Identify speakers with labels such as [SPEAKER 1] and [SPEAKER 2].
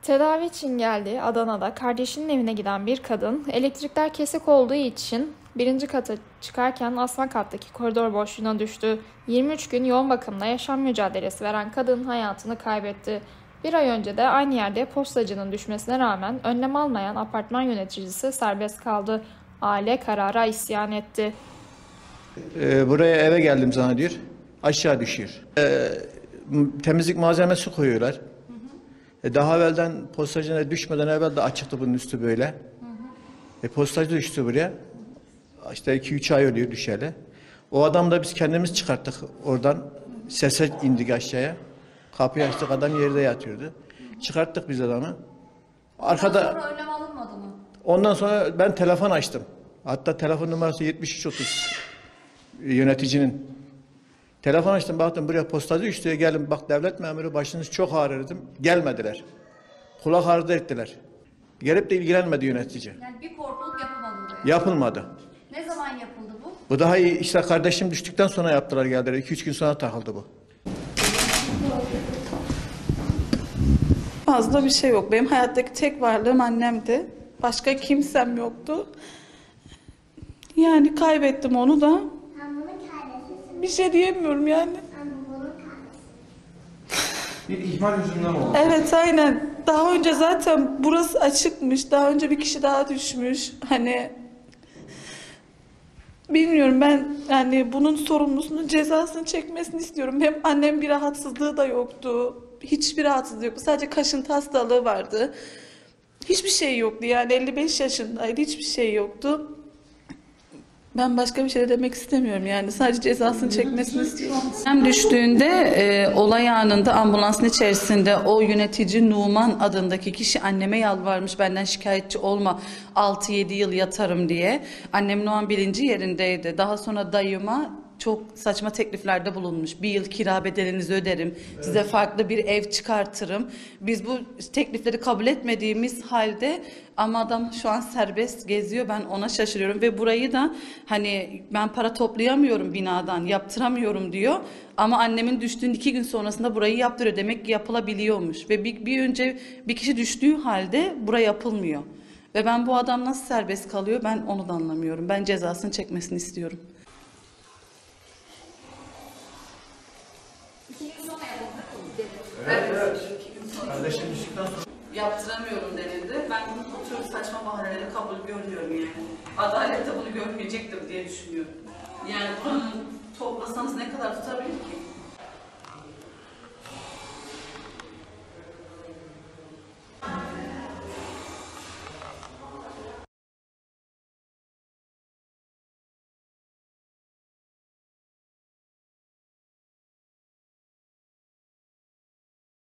[SPEAKER 1] Tedavi için geldiği Adana'da kardeşinin evine giden bir kadın elektrikler kesik olduğu için birinci kata çıkarken asma kattaki koridor boşluğuna düştü. 23 gün yoğun bakımda yaşam mücadelesi veren kadın hayatını kaybetti. Bir ay önce de aynı yerde postacının düşmesine rağmen önlem almayan apartman yöneticisi serbest kaldı. Aile karara isyan etti.
[SPEAKER 2] Buraya eve geldim zannediyor. Aşağı düşüyor. Temizlik malzemesi koyuyorlar. Daha evvelden postacına düşmeden evvel de açıktı bunun üstü böyle. Postacı düştü buraya. İşte 2-3 ay oluyor düşeli. O adam da biz kendimiz çıkarttık oradan. Sese indik aşağıya. Kapıyı açtık, adam yerde yatıyordu. Çıkarttık biz adamı. Arkada.
[SPEAKER 3] Ondan sonra önlem alınmadı mı?
[SPEAKER 2] Ondan sonra ben telefon açtım. Hatta telefon numarası 7330 yöneticinin. Telefon açtım, baktım buraya postacı düştü. Gelin bak, devlet memuru, başınız çok ağrır dedim. Gelmediler. Kulak ardı ettiler. Gelip de ilgilenmedi yönetici.
[SPEAKER 3] Yani bir korkuluk yapılmadı buraya.
[SPEAKER 2] Yapılmadı.
[SPEAKER 3] Ne zaman yapıldı bu?
[SPEAKER 2] Bu daha iyi, işte kardeşim düştükten sonra yaptılar, geldiler. 2-3 gün sonra takıldı bu.
[SPEAKER 4] Fazla bir şey yok. Benim hayattaki tek varlığım annemdi. Başka kimsem yoktu. Yani kaybettim onu da. Bir şey diyemiyorum yani.
[SPEAKER 5] Bir ihmal yüzünden oldu.
[SPEAKER 4] Evet, aynen. Daha önce zaten burası açıkmış. Daha önce bir kişi daha düşmüş. Hani bilmiyorum, ben yani bunun sorumlusunun cezasını çekmesini istiyorum. Hem annem bir rahatsızlığı da yoktu. Hiçbir rahatsızlığı yoktu. Sadece kaşıntı hastalığı vardı. Hiçbir şey yoktu yani, 55 yaşındaydı. Hiçbir şey yoktu. Ben başka bir şey de demek istemiyorum yani. Sadece cezasını çekmesini istiyorum.
[SPEAKER 6] Hem düştüğünde olay anında ambulansın içerisinde o yönetici Numan adındaki kişi anneme yalvarmış, benden şikayetçi olma, 6-7 yıl yatarım diye. Annemin o an bilinci yerindeydi. Daha sonra dayıma çok saçma tekliflerde bulunmuş. 1 yıl kira bedelinizi öderim. Size farklı bir ev çıkartırım. Biz bu teklifleri kabul etmediğimiz halde, ama adam şu an serbest geziyor. Ben ona şaşırıyorum ve burayı da hani ben para toplayamıyorum binadan, yaptıramıyorum diyor. Ama annemin düştüğün 2 gün sonrasında burayı yaptırıyor. Demek ki yapılabiliyormuş. Ve bir önce bir kişi düştüğü halde buraya yapılmıyor. Ve ben bu adam nasıl serbest kalıyor, ben onu da anlamıyorum. Ben cezasını çekmesini istiyorum. Evet.
[SPEAKER 2] Kardeşim düştükten sonra.
[SPEAKER 6] Yaptıramıyorum denildi. Ben bu tür saçma bahaneleri kabul görmüyorum yani. Adalet de bunu görmeyecektir diye düşünüyorum. Yani bunu toplasanız ne kadar tutabilir ki?